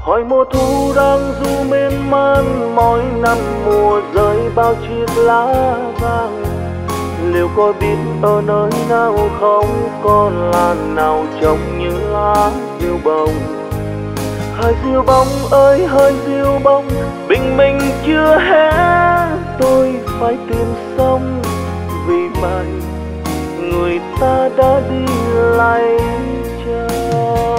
hỏi mùa thu đang du miên man, mỗi năm mùa rơi bao chiếc lá vàng. Liệu có biết ở nơi nào không có làn nào trông như lá diêu bông? Hỡi diêu bông ơi hỡi diêu bông, bình minh chưa hé, tôi phải tìm sống vì mày người ta đã đi lấy chồng.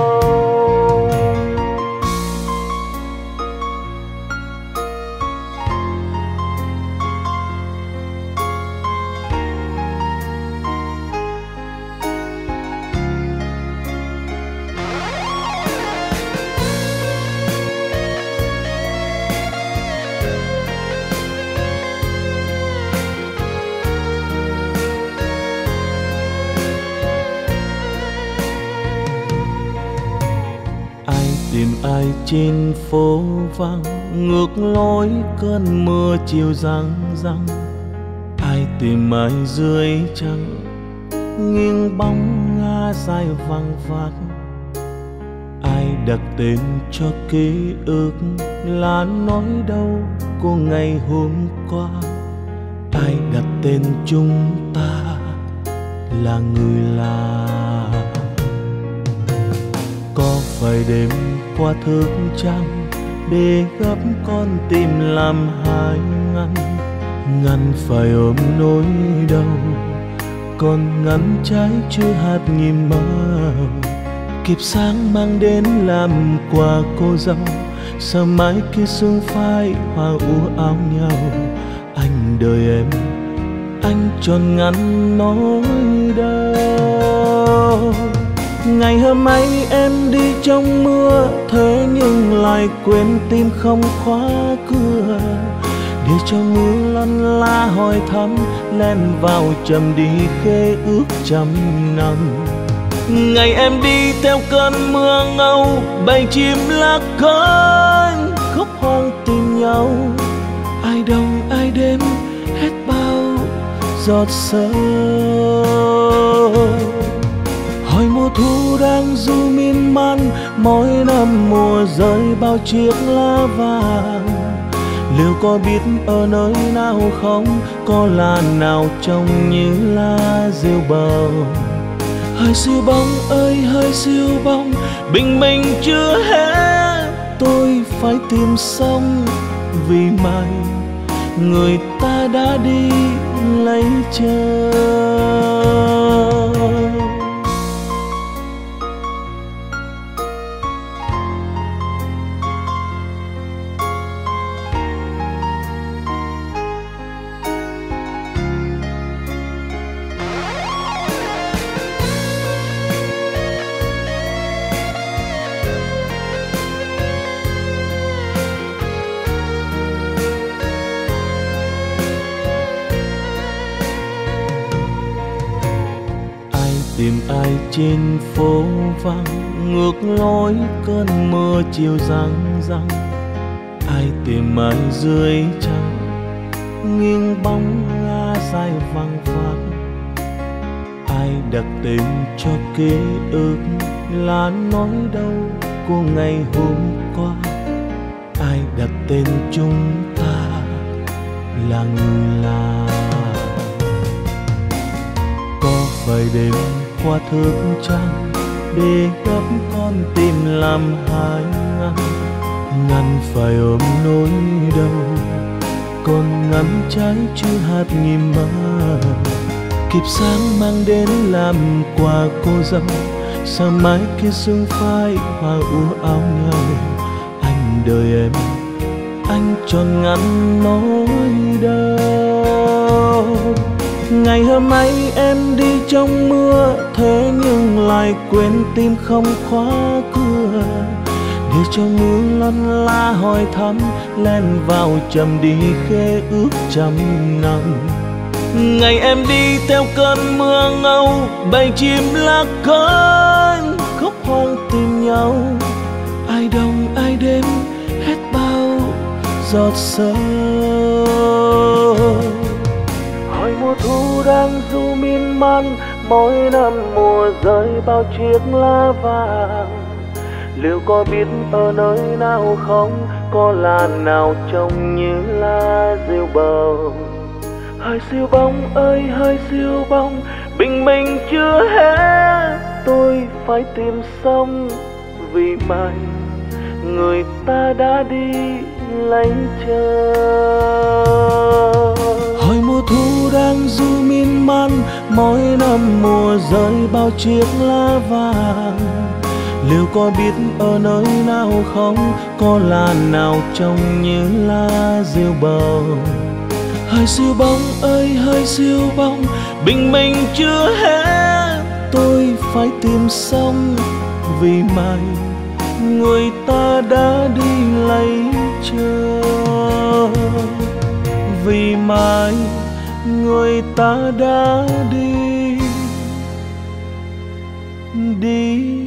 Tìm ai trên phố vắng, ngược lối cơn mưa chiều răng răng. Ai tìm ai dưới trăng, nghiêng bóng ngã dài văng vặc. Ai đặt tên cho ký ức là nỗi đau của ngày hôm qua. Ai đặt tên chúng ta là người lạ. Có phải đêm qua thức trăng để gấp con tim làm hai ngăn? Ngăn phải ôm nỗi đau, còn ngăn trái chưa hạt nghìn màu. Kịp sáng mang đến làm quà cô dâu, sao mãi kia sương phai hoa úa áo nhau. Anh đợi em, anh tròn ngăn nỗi đau. Ngày hôm ấy em đi trong mưa, thế nhưng lại quên tim không khóa cửa. Để cho mưa lăn la hỏi thăm, len vào trầm đi khê ước trăm năm. Ngày em đi theo cơn mưa ngâu, bầy chim lạc cánh khóc hoang tìm nhau. Ai đông ai đêm hết bao giọt sâu. Hỏi mùa thu đang du miên man, mỗi năm mùa rơi bao chiếc lá vàng. Liệu có biết ở nơi nào không có làn nào trông như lá diêu bông? Hỡi diêu bông ơi hỡi diêu bông, bình minh chưa hé, tôi phải tìm sống vì mày người ta đã đi lấy chồng. Tìm ai trên phố vắng, ngược lối cơn mưa chiều răng răng. Ai tìm ai dưới trăng, nghiêng bóng ngã dài văng vặc. Ai đặt tên cho ký ức là nỗi đau của ngày hôm qua. Ai đặt tên chúng ta là người lạ. Có phải đêm qua thức trăng để gấp con tim làm hai ngăn? Ngăn phải ôm nỗi đau, còn ngăn trái chưa hạt nghìn mơ. Kịp sáng mang đến làm quà cô dâu, sao mãi kia sương phai hoa úa áo nhau. Anh đợi em, anh tròn ngăn nỗi đau. Ngày hôm ấy em đi trong mưa, thế nhưng lại quên tim không khóa cửa. Để cho mưa lăn la hỏi thăm, len vào trầm đi khê ước trăm năm. Ngày em đi theo cơn mưa ngâu, bầy chim lạc cánh khóc hoang tìm nhau. Ai đông ai đêm hết bao giọt sâu. Hỏi mùa thu đang du miên man, mỗi năm mùa rơi bao chiếc lá vàng. liệu có biết ở nơi nào không, có làn nào trông như lá rêu bầu. Hỡi siêu bóng ơi hỡi siêu bóng, bình minh chưa hết tôi phải tìm sống, vì mày người ta đã đi lấy chờ. Hỏi mùa thu đang du miên man, mỗi năm mùa rơi bao chiếc lá vàng. Liệu có biết ở nơi nào không, có làn nào trông như lá rêu bầu. Hỡi siêu bóng ơi hỡi siêu bóng, bình minh chưa hết tôi phải tìm sống, vì mày người ta đã đi lấy chờ. Vì mãi người ta đã đi